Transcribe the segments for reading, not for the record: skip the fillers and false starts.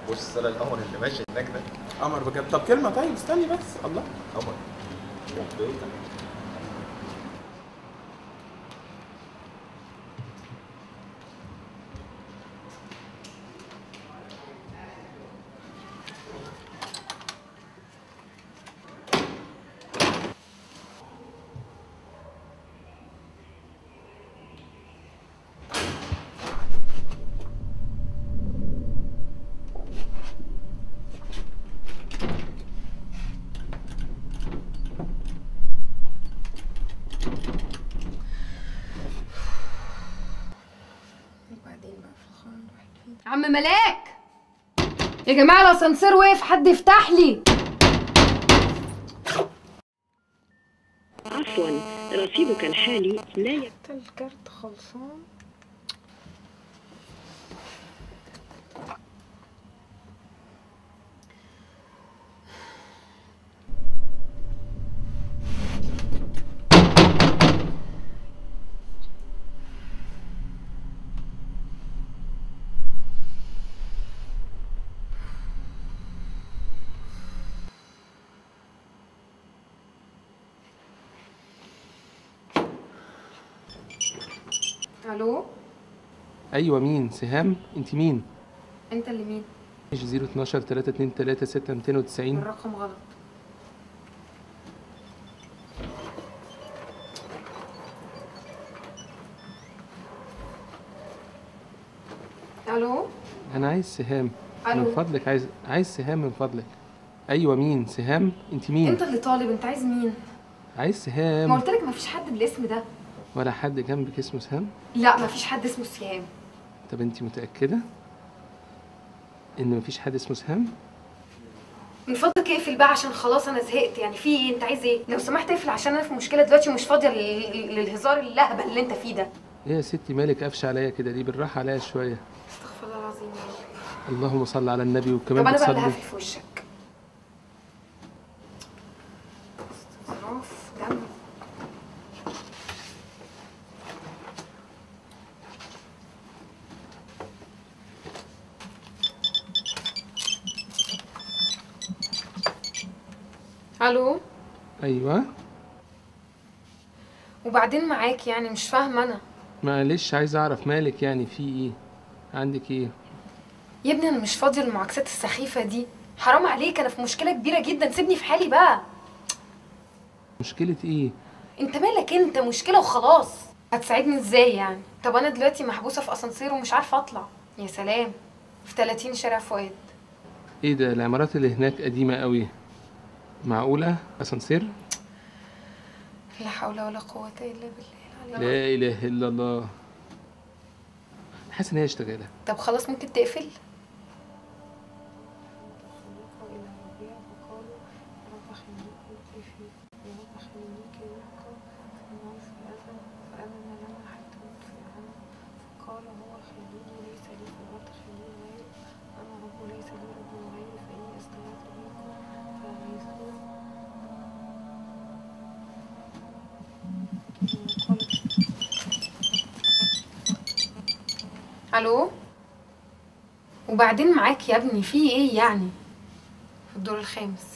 بص طلع القمر اللي ماشي هناك ده قمر بجد. طب كلمة طيب، استني بس. الله. قمر بيوتك. وبعدين بقى في الخان الواحد فين؟ عم ملاك يا جماعه الاسانسير وقف، حد يفتح لي. عفوا، رصيدك الحالي لا الكارت خلصان. الو. ايوه مين؟ سهام؟ انت مين؟ انت اللي مين؟ 012 323 6 290. الرقم غلط. الو. انا عايز سهام الو. من فضلك. عايز سهام من فضلك. ايوه مين؟ سهام؟ انت مين؟ انت اللي طالب، انت عايز مين؟ عايز ما سهام. قلت لك مفيش حد بالاسم ده. ولا حد جنبك اسمه سهام؟ لا مفيش حد اسمه سهام. طب انت متأكدة ان مفيش حد اسمه سهام؟ من فضلك اقفل بقى عشان خلاص انا زهقت. يعني في ايه؟ انت عايز ايه؟ لو سمحت اقفل عشان انا في مشكله دلوقتي ومش فاضيه للهزار اللهبل اللي انت فيه ده. ايه يا ستي مالك قافشه عليا كده؟ دي بالراحه عليا شويه. استغفر الله العظيم يا رب. اللهم صل على النبي. وكمان طب انا بقى اللي بتصلي. هقفل في وشك. استظراف دم. الو. ايوه. وبعدين معاك يعني مش فاهمه انا. معلش عايز اعرف مالك، يعني في ايه؟ عندك ايه؟ يا ابني انا مش فاضيه للمعاكسات السخيفه دي. حرام عليك، انا في مشكله كبيره جدا، سيبني في حالي بقى. مشكله ايه؟ انت مالك؟ انت مشكله وخلاص. هتساعدني ازاي يعني؟ طب انا دلوقتي محبوسه في اسانسير ومش عارفه اطلع. يا سلام. في 30 شارع فؤاد. ايه ده؟ العمارات اللي هناك قديمه قوي. معقوله اسانسير؟ لا حول ولا قوه الا بالله. لا اله الا الله. حاسس ان هي اشتغاله. طب خلاص ممكن تقفل. الو. وبعدين معاك يا ابني في ايه يعني؟ في الدور الخامس.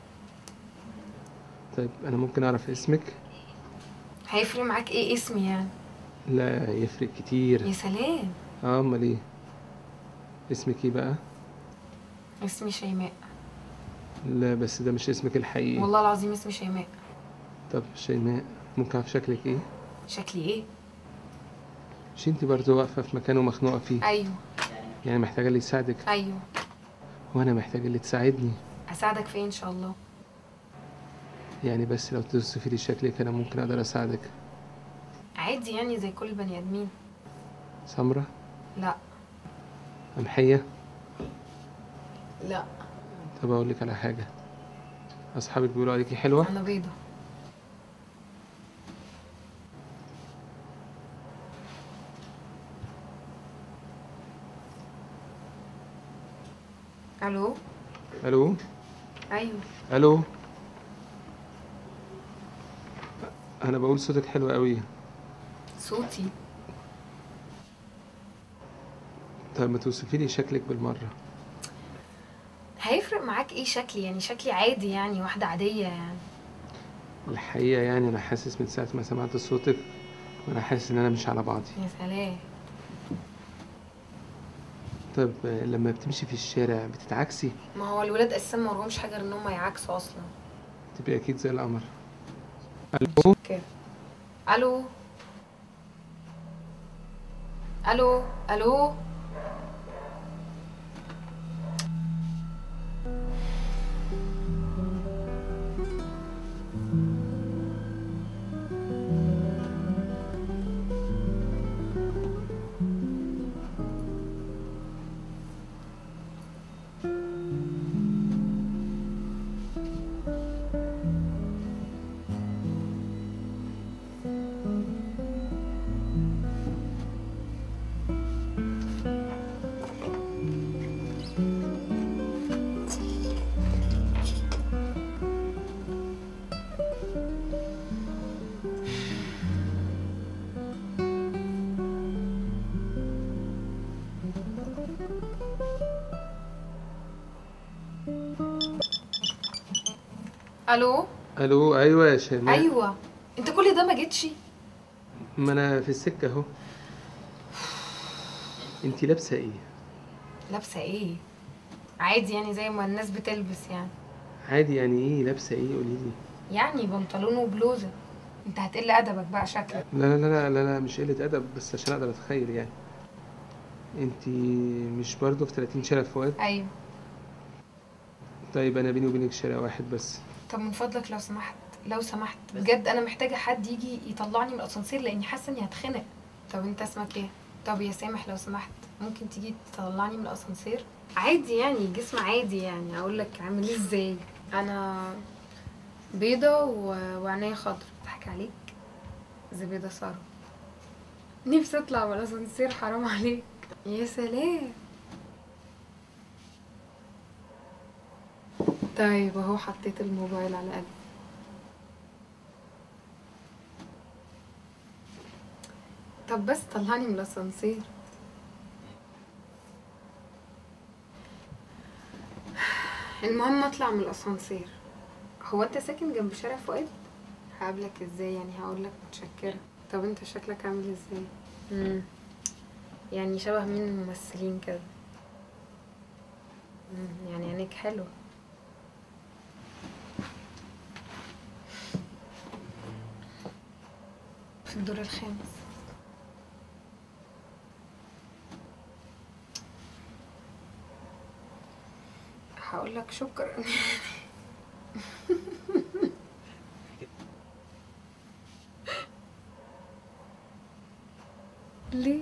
طيب انا ممكن اعرف اسمك؟ هيفرق معاك ايه اسمي يعني؟ لا يفرق كتير. يا سلام. امال ايه؟ اسمك ايه بقى؟ اسمي شيماء. لا بس ده مش اسمك الحقيقي. والله العظيم اسمي شيماء. طب شيماء ممكن اعرف شكلك ايه؟ شكلي ايه؟ مش انتي برضه واقفه في مكان ومخنوقه فيه؟ ايوه. يعني محتاجه اللي يساعدك؟ ايوه. وانا محتاجه اللي تساعدني. اساعدك في ايه ان شاء الله؟ يعني بس لو توصفي لي شكلك انا ممكن اقدر اساعدك. عادي يعني زي كل البني ادمين. سمرة؟ لا. قمحية؟ لا. طب اقول لك على حاجه، اصحابك بيقولوا عليكي حلوه. انا بيضه. الو. الو. ايوه. الو. انا بقول صوتك حلو قوي. صوتي؟ طب ما توصفي لي شكلك بالمره. هيفرق معاك ايه شكلي؟ يعني شكلي عادي، يعني واحدة عادية يعني. الحقيقة يعني أنا حاسس من ساعة ما سمعت صوتك وأنا حاسس إن أنا مش على بعضي. يا سلام. طب لما بتمشي في الشارع بتتعكسي؟ ما هو الولاد اساسا ما وراهمش حاجة غير ان هم يعكسوا اصلا. تبقي أكيد زي القمر. ألو؟ كده. الو الو الو. الو. ألو، أيوة يا شيماء. ايوه، انت كل ده ما جيتش؟ ما أنا في السكة أهو. أنتي لابسة إيه؟ لابسه ايه؟ عادي يعني زي ما الناس بتلبس يعني. عادي يعني إيه لابسة إيه قوليلي؟ يعني بنطلون وبلوزه. انت هتقل ادبك بقى شكلك. لا مش قلة أدب، بس عشان أقدر أتخيل يعني. أنتي مش برضه في 30 شارع فؤاد؟ ايوه. طيب أنا بيني وبينك شارع واحد بس. طب من فضلك لو سمحت، لو سمحت بجد انا محتاجه حد يجي يطلعني من الاسانسير لاني حاسه اني هتخنق. طب انت اسمك ايه؟ طب يا سامح لو سمحت ممكن تيجي تطلعني من الاسانسير؟ عادي يعني، جسم عادي يعني. اقول لك عامل ازاي؟ انا بيضه وعينيا خضرا. اضحك عليك؟ زبيده ساره. نفسي اطلع من الاسانسير، حرام عليك. يا سلام. طيب اهو حطيت الموبايل على قلبي. طب بس طلعني من الاسانسير. المهم اطلع من الاسانسير. هو انت ساكن جنب شارع فؤاد؟ هقابلك ازاي يعني؟ هقولك متشكرة. طب انت شكلك عامل ازاي؟ يعني شبه مين الممثلين كده؟ يعني عينيك حلوة. في الدور الخامس. هقولك شكرا. ليه؟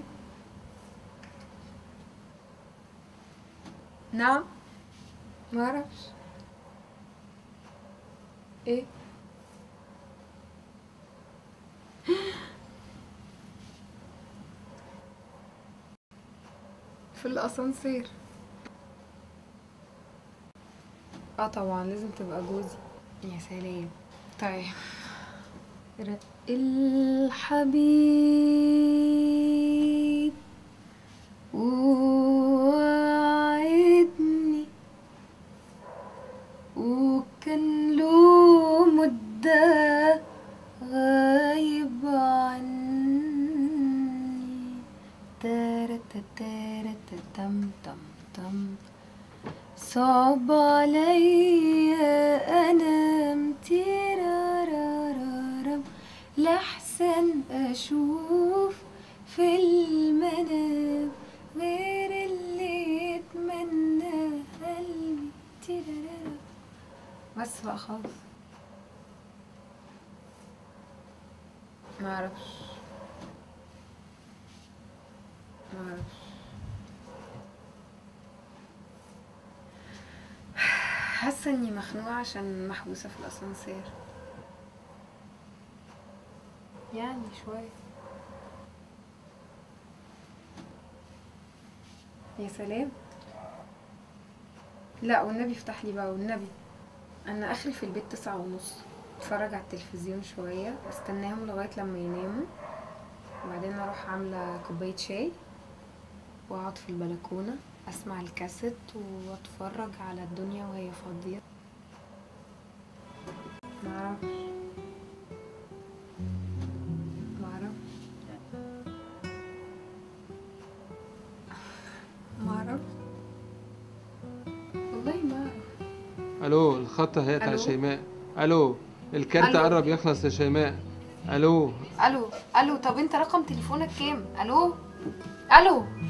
نعم؟ معرفش. ايه؟ في الاسانسير. اه طبعا لازم تبقى جوزي. يا سلام. طيب. رق الحبيب ووعدني وكان له مدة غايب عني. تارتا تارتا تم تم تم. صعب عليا انام تيرارارارم لحسن اشوف في المنام غير اللي يتمنى قلبي تيرارارا. بس بقى خالص. معرفش. حاسه اني مخنوقه عشان محبوسه في الاسانسير. يعني شويه. يا سلام. لا والنبي افتح لي بقى والنبي. انا اخري في البيت 9:30. اتفرج على التلفزيون شويه، استناهم لغايه لما يناموا، وبعدين اروح عامله كوبايه شاي واقعد في البلكونة اسمع الكاسيت واتفرج على الدنيا وهي فاضية. معرفش معرفش والله ما اعرف. الو، الخط هيقطع يا ألو؟ شيماء. الو، الكارت ألو؟ قرب يخلص يا شيماء. الو. الو طب انت رقم تليفونك كام؟ الو